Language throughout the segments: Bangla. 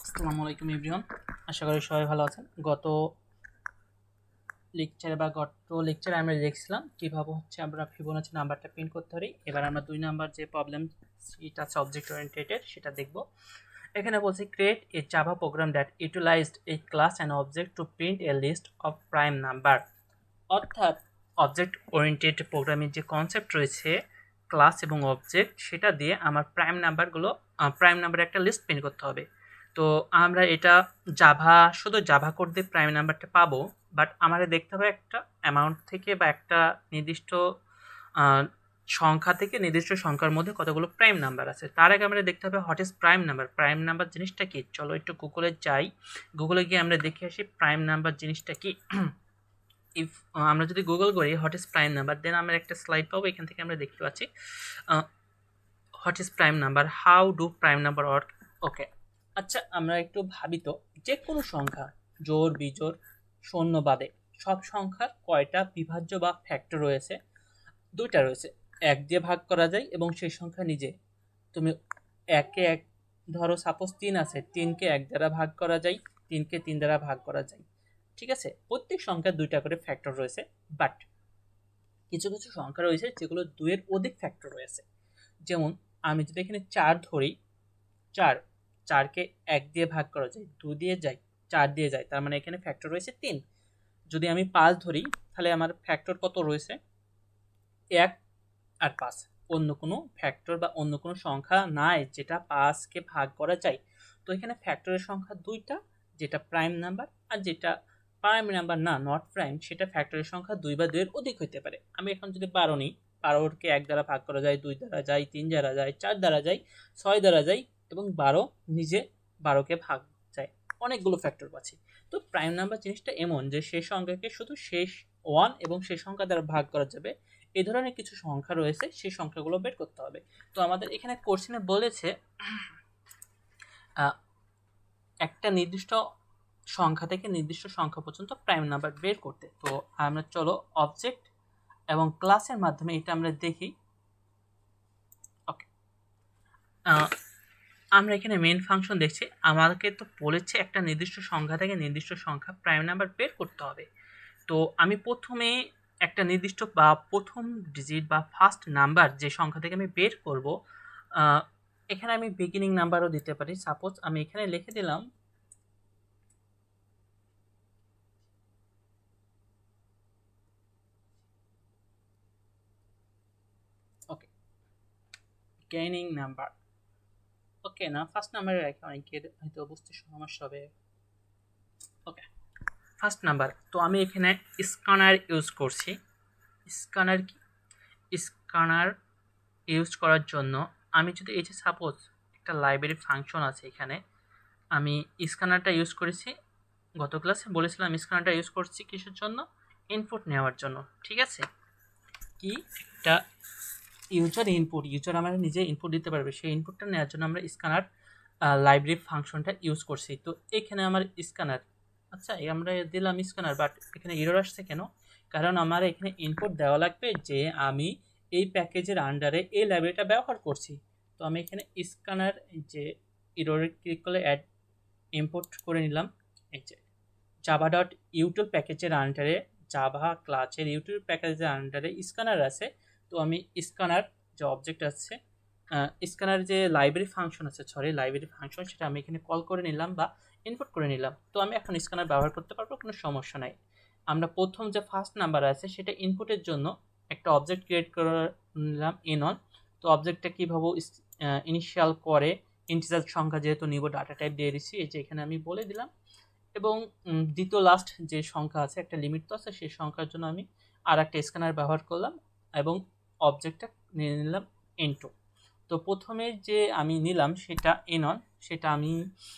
আসসালামু আলাইকুম এভরিওয়ান, আশা করি সবাই ভালো আছেন। গত লেকচারে আমরা দেখছিলাম কিভাবে আমরা ফিবোনাচি নাম্বারটা প্রিন্ট করতে পারি। এবার আমরা 2 নাম্বার যে প্রবলেম সেটা আছে অবজেক্ট ওরিয়েন্টেড, সেটা দেখব। এখানে বলছে create a Java program that utilized a class and object to print a list of prime number. অর্থাৎ অবজেক্ট ওরিয়েন্টেড প্রোগ্রামের যে কনসেপ্ট রয়েছে ক্লাস এবং অবজেক্ট, সেটা দিয়ে আমার প্রাইম নাম্বারের একটা লিস্ট প্রিন্ট করতে হবে। তো আমরা এটা শুধু জাভা কোড দিয়ে প্রাইম নাম্বারটা পাবো, বাট আমাদের দেখতে হবে একটা অ্যামাউন্ট থেকে বা একটা নির্দিষ্ট সংখ্যা থেকে নির্দিষ্ট সংখ্যার মধ্যে কতগুলো প্রাইম নাম্বার আছে। তার আগে আমরা দেখতে হবে what is prime number. Prime number জিনিসটা কি? চলো একটু গুগলে যাই, গুগলে গিয়ে আমরা দেখে আসি প্রাইম নাম্বার জিনিসটা কি। আমরা যদি গুগল করি what is prime number, then আমরা একটা স্লাইড পাবো। এখান থেকে আমরা দেখতে পাচ্ছি what is prime number, how do prime number work. Okay, আচ্ছা আমরা একটু ভাবি তো, যে কোনো সংখ্যা জোড় বিজোড় শূন্য বাদে সব সংখ্যার কয়টা বিভাজ্য বা ফ্যাক্টর রয়েছে? দুইটা রয়েছে। এক দিয়ে ভাগ করা যায় এবং সেই সংখ্যা নিজে তুমি একে এক, ধরো সাপোজ 3 আছে, 3কে 1 দ্বারা ভাগ করা যায়, 3কে 3 দ্বারা ভাগ করা যায়। ঠিক আছে, প্রত্যেক সংখ্যার দুইটা করে ফ্যাক্টর রয়েছে, বাট কিছু কিছু সংখ্যা রয়েছে যেগুলো 2 এর অধিক ফ্যাক্টর রয়েছে। যেমন আমি যদি এখানে 4 ধরি, 4কে 1 দিয়ে ভাগ করা যায়, 2 দিয়ে যায়, 4 দিয়ে যায়, তার মানে এখানে ফ্যাক্টর রয়েছে 3। যদি আমি 5 ধরি, তাহলে আমার ফ্যাক্টর কত রয়েছে? 1 আর 5। অন্য কোনো ফ্যাক্টর বা অন্য কোনো সংখ্যা নাই যেটা 5কে ভাগ করা যায়। তো এখানে ফ্যাক্টরের সংখ্যা দুইটা, যেটা প্রাইম নাম্বার আর যেটা প্রাইম নাম্বার না, নট প্রাইম, সেটা ফ্যাক্টরের সংখ্যা 2 বা 2 এর অধিক হইতে পারে। আমি এখন যদি 12 নিই, 12কে 1 দ্বারা ভাগ করা যায়, 2 দ্বারা যায়, 3 দ্বারা যায়, 4 দ্বারা যায়, 6 দ্বারা যায়, এবং 12 নিজে 12কে ভাগ যায়। অনেকগুলো ফ্যাক্টর পাচ্ছি। তো প্রাইম নাম্বার জিনিসটা এমন যে সেই সংখ্যাকে শুধু শেষ 1 এবং সেই সংখ্যা দ্বারা ভাগ করা যাবে, এই ধরনের কিছু সংখ্যা রয়েছে, সেই সংখ্যাগুলো বের করতে হবে। তো আমাদের এখানে কোশ্চেনে বলেছে একটা নির্দিষ্ট সংখ্যা থেকে নির্দিষ্ট সংখ্যা পর্যন্ত প্রাইম নাম্বার বের করতে। তো আমরা চলো অবজেক্ট এবং ক্লাসের মাধ্যমে এটা আমরা দেখি। ওকে, আমরা এখানে মেইন ফাংশন দেখছি। আমাকে তো বলেছে একটা নির্দিষ্ট সংখ্যা থেকে নির্দিষ্ট সংখ্যা প্রাইম নাম্বার বের করতে হবে। তো আমি প্রথমে একটা নির্দিষ্ট বা প্রথম ডিজিট বা ফার্স্ট নাম্বার যে সংখ্যা থেকে আমি বের করব, এখানে আমি বিগিনিং নাম্বারও দিতে পারি। সাপোজ আমি এখানে লিখে দিলাম ওকে গেইনিং নাম্বার। ওকে না, ফার্স্ট নাম্বারে রাখি, অনেকের হয়তো বুঝতে সমস্যা হবে। Okay, first number. তো আমি এখানে স্ক্যানার ইউজ করছি। স্ক্যানার কি? স্ক্যানার ইউজ করার জন্য আমি যদি এই যে সাপোজ একটা লাইব্রেরি ফাংশন আছে, এখানে আমি স্ক্যানারটা ইউজ করেছি। গত ক্লাসে বলেছিলাম স্ক্যানারটা ইউজ করছি কিসের জন্য? ইনপুট নেওয়ার জন্য। ঠিক আছে, কি একটা ইউজার আমরা নিজে ইনপুট দিতে পারবে, সেই ইনপুটটা নেওয়ার জন্য আমরা স্ক্যানার লাইব্রেরি ফাংশনটা ইউজ করছি। তো এখানে আমার স্ক্যানার, আচ্ছা আমরা দিলাম স্ক্যানার, বাট এখানে এরর আসছে কেন? কারণ আমার এখানে ইনপুট দেওয়া লাগবে যে আমি এই প্যাকেজের আন্ডারে এই লাইব্রেরিটা ব্যবহার করছি। তো আমি এখানে স্ক্যানার যে এররে ক্লিক করলে অ্যাড ইম্পোর্ট করে নিলাম। এই যে জাভা ডট ইউটিল প্যাকেজের আন্ডারে, জাভা ক্লাসের ইউটিল প্যাকেজের আন্ডারে স্ক্যানার আছে। তো আমি স্ক্যানার যে অবজেক্ট আছে, স্ক্যানার যে লাইব্রেরি ফাংশন আছে, লাইব্রেরি ফাংশন, সেটা আমি এখানে কল করে নিলাম বা ইনপুট করে নিলাম। তো আমি এখন স্ক্যানার ব্যবহার করতে পারবো, কোনো সমস্যা নাই। আমরা প্রথম যে ফার্স্ট নাম্বার আছে সেটা ইনপুটের জন্য একটা অবজেক্ট ক্রিয়েট করে নিলাম এনন। তো অবজেক্টটা কীভাবে ইনিশিয়াল করে, ইন্টিজার সংখ্যা যেহেতু নিব, ডাটা টাইপ দিয়ে দিচ্ছি, এই যে এখানে আমি বলে দিলাম। এবং দ্বিতীয় লাস্ট যে সংখ্যা আছে, একটা লিমিট তো আছে, সেই সংখ্যার জন্য আমি আর একটা স্ক্যানার ব্যবহার করলাম এবং অবজেক্টটা নিয়ে নিলাম ইনটু। তো প্রথমে যে আমি নিলাম সেটা এনন, সেটা আমি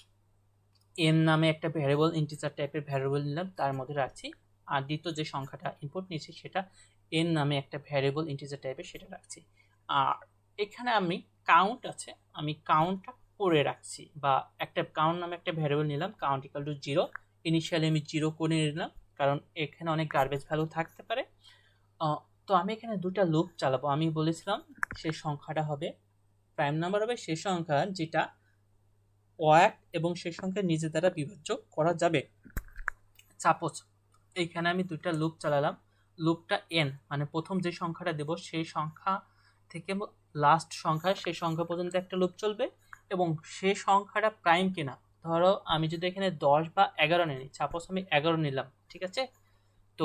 এম নামে একটা ভ্যারিয়েবল, ইন্টিজার টাইপের ভ্যারিয়েবল নিলাম, তার মধ্যে রাখছি। আর দ্বিতীয় যে সংখ্যাটা ইনপুট নিয়েছি সেটা এন নামে একটা ভ্যারিয়েবল, ইন্টিজার টাইপের, সেটা রাখছি। আর এখানে আমি কাউন্ট আছে, আমি কাউন্টটা করে রাখছি, বা একটা কাউন্ট নামে একটা ভ্যারিয়েবল নিলাম, কাউন্ট ইকুয়াল টু 0। ইনিশিয়ালি আমি 0 করে নিলাম, কারণ এখানে অনেক গার্বেজ ভ্যালু থাকতে পারে। তো আমি এখানে দুটা লুপ চালাবো। আমি বলেছিলাম সেই সংখ্যাটা হবে প্রাইম নাম্বার, হবে সেই সংখ্যা যেটা এক এবং সেই সংখ্যা নিজে দ্বারা বিভাজ্য করা যাবে। সাপোজ এইখানে আমি দুইটা লুপ চালালাম, লুপটা এন মানে প্রথম যে সংখ্যাটা দেব সেই সংখ্যা থেকে লাস্ট সংখ্যা সেই সংখ্যা পর্যন্ত একটা লুপ চলবে এবং সেই সংখ্যাটা প্রাইম কিনা, ধরো আমি যদি এখানে 10 বা 11 নিই, সাপোজ আমি 11 নিলাম, ঠিক আছে। তো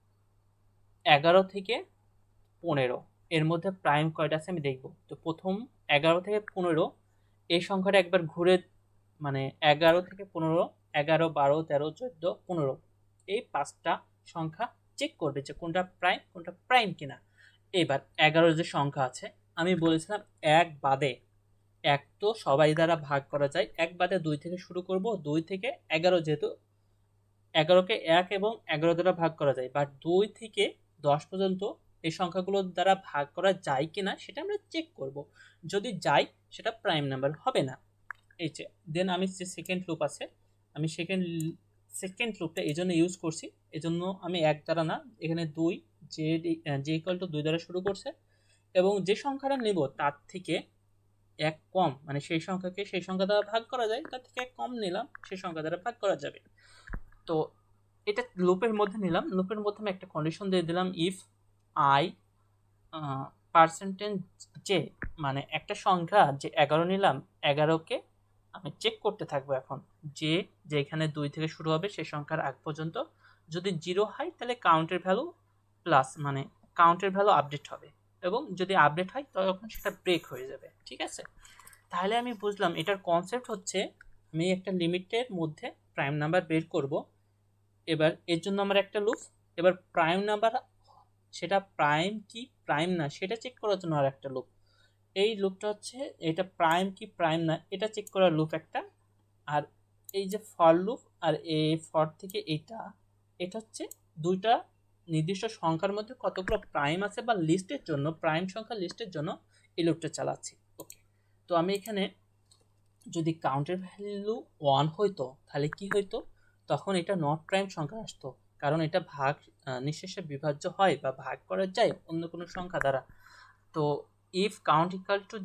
11 থেকে 15 এর মধ্যে প্রাইম কয়টা আছে আমি দেখব। তো প্রথম 11 থেকে 15 এই সংখ্যাটা একবার ঘুরে মানে 11 থেকে 15, 11, 12, 13, 14, 15 এই 5টা সংখ্যা চেক করবে যে কোনটা প্রাইম কিনা। এবার 11 যে সংখ্যা আছে আমি বলেছিলাম এক বাদে, এক তো সবাই দ্বারা ভাগ করা যায়, এক বাদে 2 থেকে শুরু করব, 2 থেকে 11 যেহেতু 11কে 1 এবং 11 দ্বারা ভাগ করা যায়, বাট 2 থেকে 10 পর্যন্ত এই সংখ্যাগুলোর দ্বারা ভাগ করা যায় কিনা সেটা আমরা চেক করব। যদি যায় সেটা প্রাইম নাম্বার হবে না। এই যে দেন আমি যে সেকেন্ড লুপ আছে, আমি সেকেন্ড লুপটা এই জন্য ইউজ করছি, এজন্য আমি এক দ্বারা না, এখানে 2 যে ইকুয়াল টু 2 দ্বারা শুরু করছে এবং যে সংখ্যাটা নেব তার থেকে এক কম, মানে সেই সংখ্যাকে সেই সংখ্যা দ্বারা ভাগ করা যায় তার থেকে এক কম নিলাম, সেই সংখ্যা দ্বারা ভাগ করা যাবে। তো এটা লুপের মধ্যে নিলাম, লুপের মধ্যে আমি একটা কন্ডিশন দিয়ে দিলাম, ইফ আই পার্সেন্টেজ যে, মানে একটা সংখ্যা যে 11 নিলাম, 11কে আমি চেক করতে থাকবো এখন যে যেখানে 2 থেকে শুরু হবে সেই সংখ্যার আগ পর্যন্ত, যদি 0 হয় তাহলে কাউন্টের ভ্যালু প্লাস, মানে কাউন্টের ভ্যালু আপডেট হবে এবং যদি আপডেট হয় তখন সেটা ব্রেক হয়ে যাবে, ঠিক আছে। তাহলে আমি বুঝলাম এটার কনসেপ্ট হচ্ছে আমি একটা লিমিটের মধ্যে প্রাইম নাম্বার বের করব। এবার এর জন্য আমার একটা লুপ, এবার প্রাইম নাম্বার সেটা প্রাইম কি প্রাইম না সেটা চেক করার জন্য আর একটা লুপ, এই লুপটা হচ্ছে এটা প্রাইম কি প্রাইম না এটা চেক করার লুপ একটা, আর এই যে ফর লুপ আর এই ফর থেকে এটা হচ্ছে দুইটা নির্দিষ্ট সংখ্যার মধ্যে কতগুলো প্রাইম আছে বা লিস্টের জন্য, প্রাইম সংখ্যা লিস্টের জন্য এই লুপটা চালাচ্ছি। ওকে, তো আমি এখানে যদি কাউন্টের ভ্যালু 1 হইতো তাহলে কি হইতো, তখন এটা নট প্রাইম সংখ্যা আসতো, কারণ এটা ভাগ নিঃশেষে বিভাজ্য হয় বা ভাগ করা যায় অন্য কোনো সংখ্যা দ্বারা। তো ইফ কাউন্ট ইকাল টু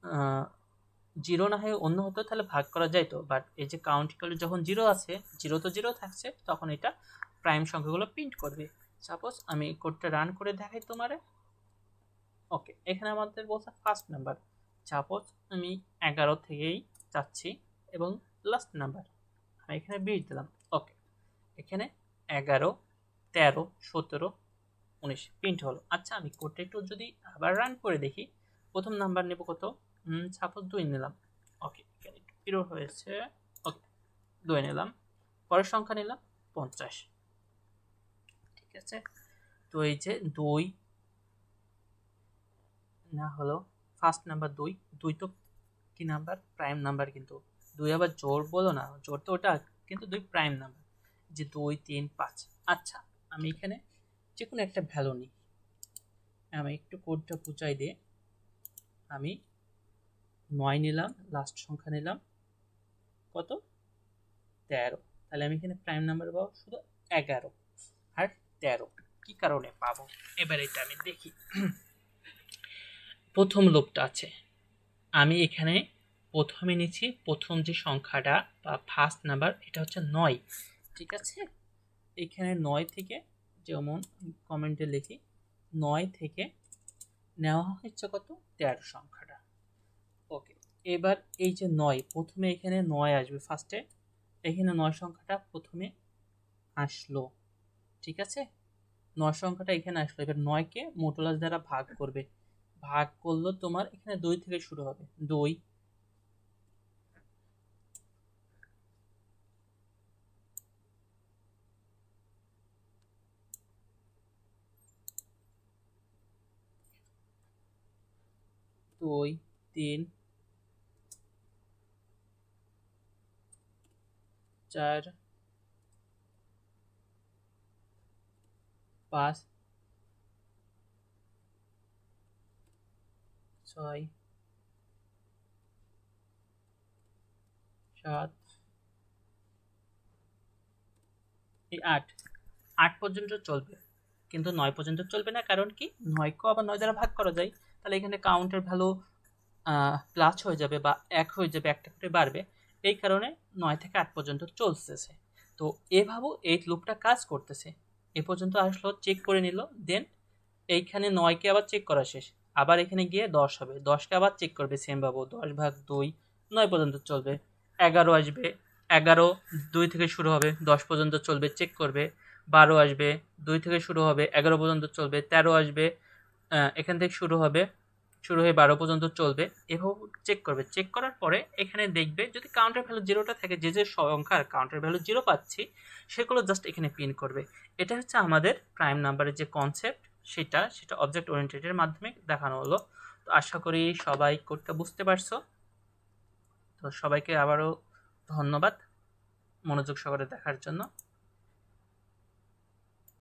0 না হয়ে অন্য হতো তাহলে ভাগ করা যাইতো, বাট এই যে কাউন্ট ইকাল টু যখন 0 আছে, 0 তো 0 থাকছে, তখন এটা প্রাইম সংখ্যাগুলো প্রিন্ট করবে। সাপোজ আমি কোডটা রান করে দেখাই তোমারে। ওকে, এখানে আমাদের বলছে ফার্স্ট নাম্বার, সাপোজ আমি 11 থেকেই যাচ্ছি এবং লাস্ট নাম্বার আমি এখানে 20 দিলাম। ওকে, এখানে 11, 13, 17, 19 প্রিন্ট হলো। আচ্ছা আমি কোডটা একটু যদি আবার রান করে দেখি, প্রথম নাম্বার নেব কত, সাপোজ 2 নিলাম। ওকে, এখানে একটু এরর হয়েছে। ওকে, 2 নিলাম, পরের সংখ্যা নিলাম 50, ঠিক আছে। তো এই যে 2 না হলো ফার্স্ট নাম্বার 2, 2 তো কি নাম্বার, প্রাইম নাম্বার, কিন্তু 2 আবার জোর বলো না, জোর তো ওটা, কিন্তু 2 প্রাইম নাম্বার, যে 2, 3, 5। আচ্ছা আমি এখানে যে কোনো একটা ভ্যালু নিই, আমি একটু কোডটা বুঝাই দিয়ে, আমি 9 নিলাম, লাস্ট সংখ্যা নিলাম কত, 13, তাহলে আমি এখানে প্রাইম নাম্বার পাবো শুধু 11 আর 13, কি কারণে পাবো এবার এটা আমি দেখি। প্রথম লুপটা আছে, আমি এখানে প্রথমে নিচ্ছি প্রথম যে সংখ্যাটা বা ফার্স্ট নাম্বার, এটা হচ্ছে 9, ঠিক আছে। এখানে 9 থেকে, যেমন কমেন্টে লিখি, 9 থেকে নেওয়া হচ্ছে কত, 13 সংখ্যাটা। ওকে, এবার এই যে 9, প্রথমে এখানে 9 আসবে ফার্স্টে, এখানে 9 সংখ্যাটা প্রথমে আসলো, ঠিক আছে। 9 সংখ্যাটা এখানে আসলো, এবার 9কে মডুলাস দ্বারা ভাগ করবে, ভাগ করলো তোমার এখানে 2 থেকে শুরু হবে, 2, দুই, 3, 4, 5, 6, 7, এই 8 পর্যন্ত চলবে, কিন্তু 9 পর্যন্ত চলবে না, কারণ কি 9কেও আবার 9 দ্বারা ভাগ করা যায়, তাহলে এখানে কাউন্টের ভ্যালু প্লাস হয়ে যাবে বা 1 হয়ে যাবে, একটা করে বাড়বে। এই কারণে 9 থেকে 8 পর্যন্ত চলতেছে। তো এভাবেও এই লুপটা কাজ করতেছে। এ পর্যন্ত আসলো, চেক করে নিল, দেন এইখানে 9কে আবার চেক করা শেষ, আবার এখানে গিয়ে 10 হবে, 10কে আবার চেক করবে সেম ভাবে, 10/2 9 পর্যন্ত চলবে। 11 আসবে, 11 2 থেকে শুরু হবে, 10 পর্যন্ত চলবে, চেক করবে। 12 আসবে, 2 থেকে শুরু হবে, 11 পর্যন্ত চলবে। 13 আসবে, এখান থেকে শুরু হবে, শুরু হয়ে 12 পর্যন্ত চলবে। এভাবে চেক করবে। চেক করার পরে এখানে দেখবে যদি কাউন্টার ভ্যালু জিরোটা থাকে, যে যে সংখ্যার কাউন্টার ভ্যালু জিরো পাচ্ছি সেগুলো জাস্ট এখানে প্রিন্ট করবে। এটা হচ্ছে আমাদের প্রাইম নাম্বারের যে কনসেপ্ট, সেটা অবজেক্ট ওরিয়েন্টেডের মাধ্যমে দেখানো হলো। তো আশা করি সবাই কোডটা বুঝতে পারছো। তো সবাইকে আবারও ধন্যবাদ মনোযোগ সহকারে দেখার জন্য।